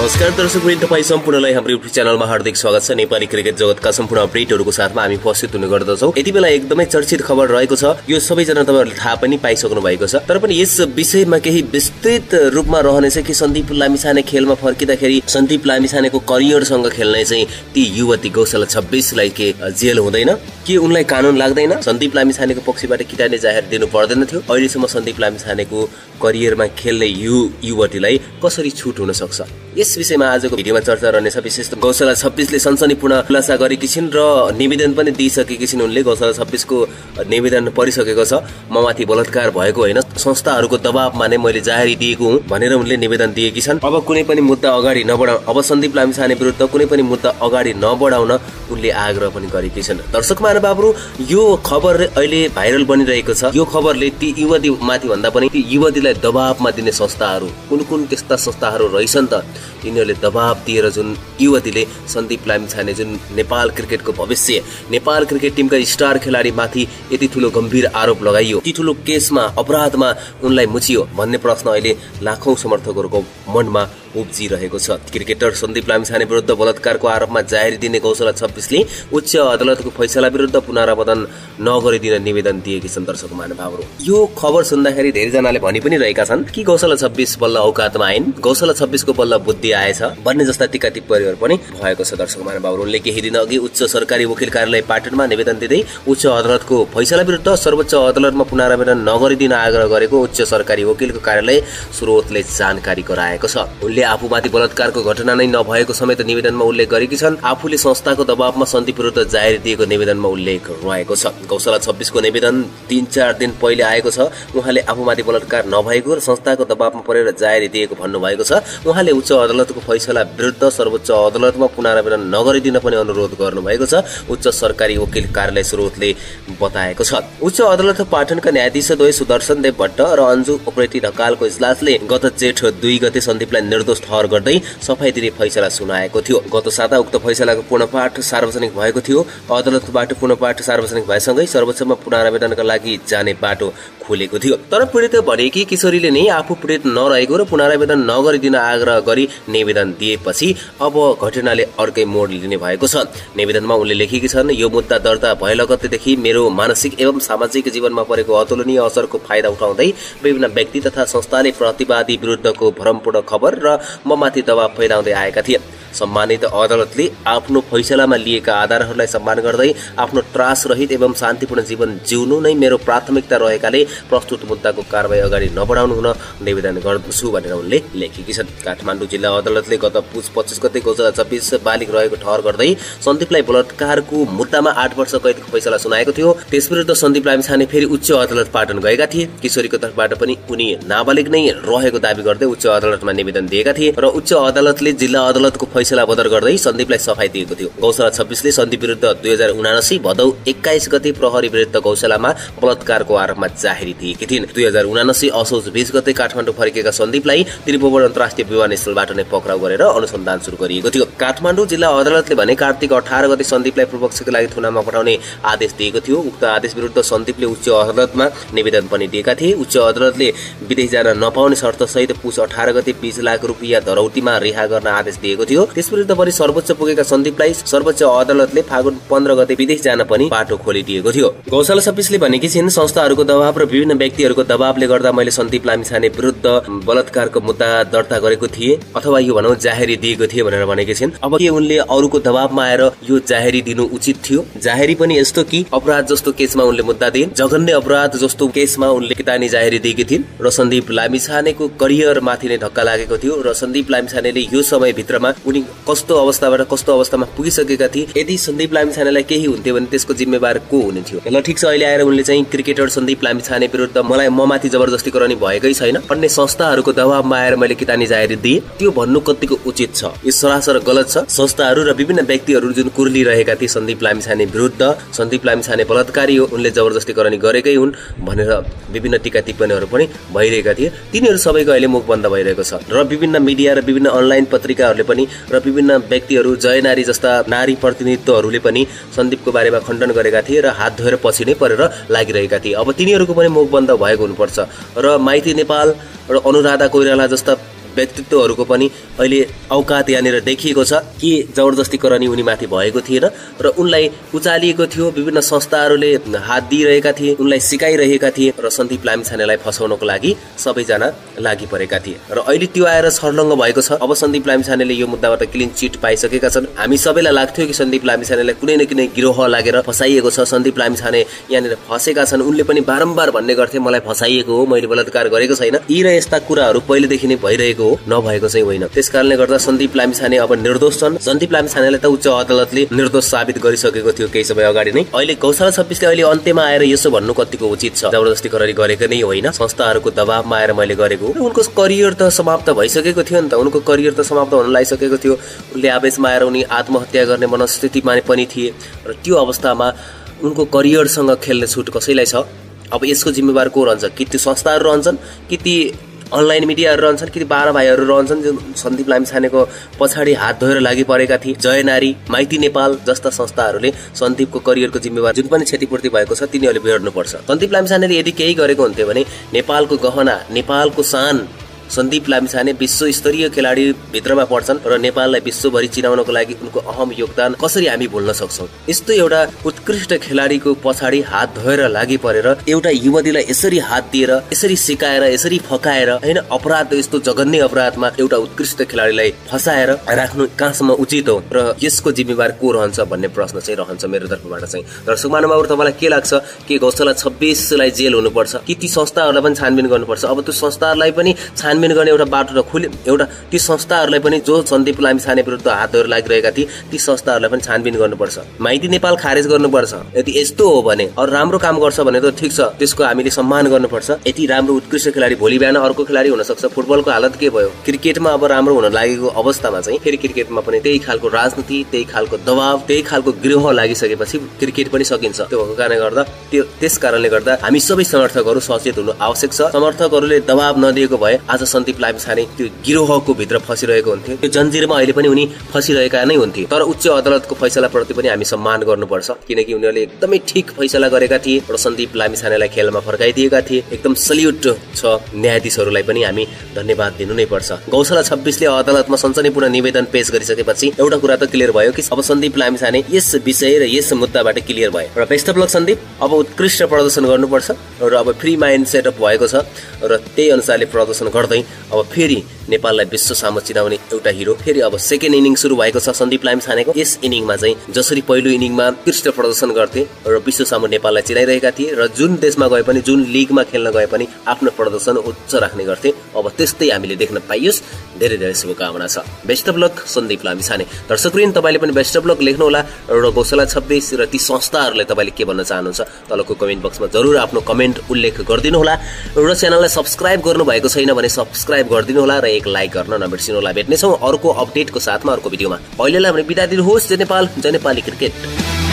नमस्कार दर्शकवृन्द, तपाईँ सम्पूर्णलाई हाम्रो युट्युब च्यानलमा हार्दिक स्वागत छ। नेपाली क्रिकेट जगतका सम्पूर्ण अपडेटहरूको साथमा हामी उपस्थित हुने गर्दछौँ। यति बेला एकदमै चर्चित खबर रहेको छ, यो सबैजना तपाईहरुले थाहा पनि पाइसक्नु भएको छ। तर पनि यस विषयमा केही विस्तृत रूपमा रहनेछ कि सन्दीप लामिछाने खेलमा फर्किँदाखेरि सन्दीप लामिछानेको करियरसँग खेल्ने चाहिँ ती युवती गौशाला 26 लाई के जेल हुँदैन के उनलाई कानून लाग्दैन? सन्दीप लामिछानेको पक्षबाट किटानी जाहेर दिनु पर्दैन थियो। अहिलेसम्म सन्दीप लामिछानेको करियरमा खेल्ने युवतीलाई कसरी छुट हुन सक्छ? यस विषयमा आजको भिडियोमा चर्चा रहनेछ। विशेष गौशाला 26 ले सनसनीपूर्ण खुलासा गरेकी छिन् र निवेदन पनि दिइसकेकी छिन्। उनले गौशाला 26 को निवेदन पढिसकेको छ। ममाथि बलात्कार भएको होइन, संस्थाहरूको दबावमा नै मैले जाहेरी दिएको हुँ भनेर उनले निवेदन दिएकी छन्। अब कुनै पनि मुद्दा अगाडि नबढाउन, अब सन्दीप लामिछाने विरुद्ध कुनै पनि मुद्दा अगाडि नबढाउन उनले आग्रह पनि गरेकी छन्। दर्शक महानुभावहरु, यो खबर अहिले भाइरल बनिरहेको छ। यो खबरले ती युवती माथि भन्दा पनि ती युवतीलाई दबावमा दिने संस्थाहरू कुन त्यस्ता संस्थाहरू रहेछन् त तिनीहरूले दबाव दिएर जुन युवतीले सन्दीप लामिछाने जुन नेपाल क्रिकेटको भविष्य, नेपाल क्रिकेट टिमका स्टार खेलाडी माथि यति ठूलो गम्भीर आरोप लगाइयो, यति ठूलो केसमा अपराधमा उनलाई मुछियो भन्ने प्रश्न अहिले लाखौं समर्थकहरूको मनमा उब्जिरहेको छ। क्रिकेटर सन्दीप लामिछाने विरुद्ध बलात्कारको आरोपमा जाहेरी दिने गौशाला 26 ले उच्च अदालतको फैसला विरुद्ध पुनरावधान नगरिदिन निवेदन दिएकी छन्। दर्शक महानुभावहरु, यो खबर सुन्दाखेरि धेरैजनाले भनि पनि रहेका छन् कि गौशाला 26 बल्ल औकातमा आइन्, गौशाला 26 को बल्ल बुद्धि आएछ भन्ने जस्ता टीका टिप्पणीहरू पनि भएको छ। दर्शक महानुभावहरु, उनले केही दिन अघि उच्च सरकारी वकिल कार्यालय पाटनमा निवेदन दिँदै उच्च अदालतको फैसला विरुद्ध सर्वोच्च अदालतमा पुनरावधान नगरिदिन आग्रह गरेको उच्च सरकारी वकिलको कार्यालय स्रोतले जानकारी गराएको छ। उनले आफूमाथि बलात्कारको घटना नै नभएको समेत निवेदनमा उल्लेख गरेकी छन्। आफूले संस्थाको दबावमा सन्दीप विरुद्ध जाहेरी दिएको निवेदनमा उल्लेख रहेको छ। गौशाला 26 को निवेदन 3-4 दिन पहिले आएको छ। उहाँले आफूमाथि बलात्कार नभएको र संस्थाको दबावमा परेर जाहेरी दिएको भन्नुभएको छ। उहाँले उच्च अदालतको फैसला विरुद्ध सर्वोच्च अदालतमा पुनरावधान नगरिदिन पनि अनुरोध गर्नुभएको छ, उच्च सरकारी वकिल कार्यालय स्रोतले बताएको छ। उच्च अदालत पाटनका न्यायाधीश द्वय सुदर्शन देव भट्ट र अन्जु उप्रेती ढकालको इजलासले गत जेठ 2 गते सन्दीपलाई निर्दोष ठहर गर्दै सफाई दिने फैसला सुनाएको थियो। गत साता उक्त फैसलाको पूर्णपाठ सार्वजनिक भएको थियो। अदालतबाट पूर्णपाठ सार्वजनिक भएसँगै सर्वोच्चमा पुनरावेदनका लागि जाने बाटो खुलेको थियो। तर पीडित भनेकी किशोरीले नै आफू पीडित नरहेको र पुनरावेदन नगरिदिन आग्रह गरी निवेदन दिएपछि अब घटनाले अर्कै मोड लिने भएको छ। निवेदनमा उनले लेखेकी छन्, यो मुद्दा दर्ता भए लगत्तैदेखि मेरो मानसिक एवं सामाजिक जीवनमा परेको अतुलनीय असरको फाइदा उठाउँदै विभिन्न व्यक्ति तथा संस्थाले प्रतिवादी विरुद्धको भ्रमपूर्ण खबर र ममाथि दबाव फैलाउँदै आएका थिए। सम्मानित अदालतले आफ्नो फैसलामा लिएका आधारहरूलाई सम्मान गर्दै आफ्नो त्रास रहित एवं शान्तिपूर्ण जीवन जिउनु नै मेरो प्राथमिकता रहेकाले प्रस्तुत मुद्दाको कारबाही अगाडि नबढाउनु हुन निवेदन गर्दछु भनेर उनले लेखेकी छन्। काठमाडौँ जिल्ला अदालतले गत पुस 25 गते गौशाला 26 बालिग रहेको ठहर गर्दै सन्दीपलाई बलात्कारको मुद्दामा 8 वर्ष कैदको फैसला सुनाएको थियो। त्यसविरुद्ध सन्दीप लामिछाने फेरि उच्च अदालत पाटन गएका थिए। किशोरीको तर्फबाट पनि उनी नाबालिग नै रहेको दाबी गर्दै उच्च अदालतमा निवेदन दिएका थिए र उच्च अदालतले जिल्ला अदालतको फैसला बदर गर्दै सन्दीपलाई सफाई दिएको थियो। गौशाला 26 ले सन्दीप विरुद्ध 2079 भदौ 21 गते प्रहरी विरुद्ध गौशालामा बलात्कारको आरोपमा जाहेरी दिएकी थिइन्। 2079 असोज 20 गते काठमाडौँ फर्केका सन्दीपलाई त्रिभुवन अन्तर्राष्ट्रिय विमानस्थलबाट नै पक्राउ गरेर अनुसन्धान सुरु गरिएको थियो। काठमाडौँ जिल्ला अदालतले भने कार्तिक 18 गते सन्दीपलाई पूर्वपक्षका लागि थुनामा पठाउने आदेश दिएको थियो। उक्त आदेश विरुद्ध सन्दीपले उच्च अदालतमा निवेदन पनि दिएका थिए। उच्च अदालतले विदेश जान नपाउने शर्त सहित पुस 18 गते 20 लाख रुपैयाँ धरौटीमा रिहा गर्न आदेश दिएको थियो। त्यसविरुद्ध पनि सर्वोच्च पुगेका सन्दीपलाई सर्वोच्च अदालतले फागुन 15 गते विदेश जान पनि बाटो खोलिदिएको थियो। गौशाला 26 ले भनेकी छिन्, संस्थाहरूको दबाव र विभिन्न व्यक्तिहरूको दबावले गर्दा मैले सन्दीप लामिछाने विरुद्ध बलात्कारको मुद्दा दर्ता गरेको थिएँ अथवा यो भनौं जाहेरी दिएको थिएँ भनेर भनेकी छिन्। अब के उनले अरूको दबावमा आएर यो जाहेरी दिनु उचित थियो? जाहेरी पनि यस्तो कि अपराध जस्तो केसमा उनले मुद्दा दिइन्, जघन्य अपराध जस्तो केसमा उनले किटानी जाहेरी दिएकी थिइन् र सन्दीप लामिछानेको करियर माथि नै धक्का लागेको थियो र सन्दीप लामिछानेले यो समय भित्रमा उनी कस्तो अवस्थाबाट कस्तो अवस्थामा पुगिसकेका थिए। यदि सन्दीप लामिछानेलाई केही हुन्थ्यो भने त्यसको जिम्मेवार को हुने थियो? ल ठिक छ, अहिले आएर उनले चाहिँ क्रिकेटर सन्दीप लामिछाने विरुद्ध मलाई ममाथि जबरजस्ती गराउने भएकै छैन, अन्य संस्थाहरूको दबावमा आएर मैले किटानी जाहेरी दिए, त्यो भन्नु कतिको उचित छ? यो सरासर गलत छ। संस्थाहरू र विभिन्न व्यक्तिहरू जुन कुर्लिरहेका थिए सन्दीप लामिछाने विरुद्ध, सन्दीप लामिछाने बलात्कारी हो, उनले जबरजस्ती गराउने गरेकै हुन् भनेर विभिन्न टीका टिप्पणीहरू पनि भइरहेका थिए। तिनीहरू सबैको अहिले मुख बन्द भइरहेको छ र विभिन्न मिडिया र विभिन्न अनलाइन पत्रिकाहरूले पनि र विभिन्न व्यक्तिहरू जय नारी जस्ता नारी प्रतिनिधित्वहरूले पनि सन्दीपको बारेमा खण्डन गरेका थिए र हात धोएर पछि नै परेर लागिरहेका थिए। अब तिनीहरूको पनि मुख बन्द भएको हुनुपर्छ र माइती नेपाल र अनुराधा कोइराला जस्ता व्यक्तित्वहरूको पनि अहिले औकात यहाँनिर देखिएको छ कि जबरजस्ती करनी उनीमाथि भएको थिएन र उनलाई उचालिएको थियो। विभिन्न संस्थाहरूले हात दिइरहेका थिए, उनलाई सिकाइरहेका थिए र सन्दीप लामिछानेलाई फसाउनको लागि सबैजना लागि परेका थिए र अहिले त्यो आएर छर्लङ्ग भएको छ। अब सन्दीप लामिछानेले यो मुद्दाबाट क्लिन चिट पाइसकेका छन्। हामी सबैलाई लाग्थ्यो कि सन्दीप लामिछानेलाई कुनै न कुनै गिरोह लागेर फसाइएको छ, सन्दीप लामिछाने यहाँनिर फसेका छन्। उनले पनि बारम्बार भन्ने गर्थे मलाई फसाइएको हो, मैले बलात्कार गरेको छैन। यी र यस्ता कुराहरू पहिलेदेखि नै भइरहेको हो, नभएको चाहिँ होइन। त्यसकारणले गर्दा सन्दीप लामिछाने अब निर्दोष छन्। सन्दीप लामिछानेलाई त उच्च अदालतले निर्दोष साबित गरिसकेको थियो केही समय अगाडि नै। अहिले गौशाला 26 ले अहिले अन्त्यमा आएर यसो भन्नु कतिको उचित छ? जबरजस्ती करनी गरेको नै होइन, संस्थाहरूको दबावमा आएर मैले गरेको हो। उनको करियर त समाप्त भइसकेको थियो नि त, उनको करियर त समाप्त हुन लागिसकेको थियो। उनले आवेशमा आएर उनी आत्महत्या गर्ने मनस्थितिमा पनि थिए र त्यो अवस्थामा उनको करियरसँग खेल्ने छुट कसैलाई छ? अब यसको जिम्मेवार को रहन्छ? कि ती संस्थाहरू रहन्छन्, कि ती अनलाइन मिडियाहरू रहन्छन्, कि 12 भाइहरू रहन्छन् जो सन्दीप लामिछानेको पछाडि हात धोएर लागि परेका थिए? जय नारी, माइती नेपाल जस्ता संस्थाहरूले सन्दीपको करियरको जिम्मेवार जुन पनि क्षतिपूर्ति भएको छ तिनीहरूले बेहोर्नुपर्छ। सन्दीप लामिछानेले यदि केही गरेको हुन्थ्यो भने नेपालको गहना, नेपालको शान सन्दीप लामिछाने विश्वस्तरीय खेलाडी भित्रमा पर्छन् र नेपाललाई विश्वभरि चिनाउनको लागि उनको अहम योगदान कसरी हामी भुल्न सक्छौं? यस्तो एउटा उत्कृष्ट खेलाडीको पछाडि हात धोएर लागि परेर एउटा युवतीलाई यसरी हात दिएर, यसरी सिकाएर, यसरी फकाएर, हैन अपराध, यस्तो जघन्य अपराधमा एउटा उत्कृष्ट खेलाडीलाई फसाएर राख्नु कहाँसम्म उचित हो र यसको जिम्मेवार को रहन्छ भन्ने प्रश्न चाहिँ रहन्छ मेरो तर्फबाट चाहिँ। दर्शक महानुभावहरु, तपाईलाई के लाग्छ कि गौशाला 26 लाई जेल हुनुपर्छ कि ती संस्थाहरूलाई पनि छानबिन गर्नुपर्छ? अब त्यो संस्थाहरूलाई पनि छानबिन गर्ने एउटा बाटो र खुल्यो, एउटा ती संस्थाहरूलाई पनि जो सन्दीप लामिछाने विरुद्ध हात धोएर लागिरहेका थिए ती संस्थाहरूलाई पनि छानबिन गर्नुपर्छ। माइती नेपाल खारेज गर्नुपर्छ। यदि यस्तो हो भने अरु राम्रो काम गर्छ भने त ठीक छ, त्यसको हामीले सम्मान गर्नुपर्छ। यति राम्रो उत्कृष्ट खेलाडी भोलि बिहान अर्को खेलाडी हुन सक्छ। फुटबलको हालत के भयो? क्रिकेटमा अब राम्रो हुन लागेको अवस्थामा चाहिँ फेरि क्रिकेटमा पनि त्यही खालको राजनीति, त्यही खालको दबाव, त्यही खालको गिरोह लागिसकेपछि क्रिकेट पनि सकिन्छ। त्यो भएको कारणले गर्दा त्यस कारणले गर्दा हामी सबै समर्थकहरू सचेत हुनु आवश्यक छ। समर्थकहरूले दबाव नदिएको भए आज सन्दीप लामिछाने त्यो गिरोहको भित्र फसिरहेको हुन्थ्यो, त्यो जन्जिरमा अहिले पनि उनी फसिरहेका नै हुन्थे। तर उच्च अदालतको फैसलाप्रति पनि हामी सम्मान गर्नुपर्छ, किनकि उनीहरूले एकदमै ठीक फैसला गरेका थिए र सन्दीप लामिछानेलाई खेलमा फर्काइदिएका थिए। एकदम सल्युट छ न्यायाधीशहरूलाई पनि हामी धन्यवाद दिनु नै पर्छ। गौशाला 26 ले अदालतमा सनसनीपूर्ण निवेदन पेश गरिसकेपछि एउटा कुरा त क्लियर भयो कि अब सन्दीप लामिछाने यस विषय र यस मुद्दाबाट क्लियर भयो र बेस्ट अफ लक सन्दीप। अब उत्कृष्ट प्रदर्शन गर्नुपर्छ र अब फ्री माइन्ड सेटअप भएको छ र त्यही अनुसारले प्रदर्शन गर्दै अब फेरि नेपाललाई विश्व सामु चिनाउने एउटा हिरो। फेरि अब सेकेन्ड इनिङ सुरु भएको छ सन्दीप लामिछानेको। यस इनिङमा चाहिँ जसरी पहिलो इनिङमा उत्कृष्ट प्रदर्शन गर्थे र विश्व सामु नेपाललाई चिनाइरहेका थिए र जुन देशमा गए पनि, जुन लिगमा खेल्न गए पनि आफ्नो प्रदर्शन उच्च राख्ने गर्थे, अब त्यस्तै हामीले देख्न पाइयोस्। धेरै धेरै शुभकामना छ। Best of luck Sandeep Lamichhane. दर्शकवृन्द, तपाईले पनि बेस्ट अफ लक लेख्नु होला र गौशाला 26 र ती संस्थाहरूले तपाईले के भन्न चाहनुहुन्छ तलको कमेन्ट बक्समा जरुर आफ्नो कमेन्ट उल्लेख गरिदिनु होला र च्यानललाई सब्स्क्राइब गर्नु भएको छैन भने सब्स्क्राइब गरिदिनु होला र एक लाइक गर्न नबिर्सिनु होला। भेट्नेछौँ अर्को अपडेटको साथमा अर्को भिडियोमा। अहिलेलाई भने बिदा दिनुहोस्। जय नेपाल, जय नेपाली क्रिकेट।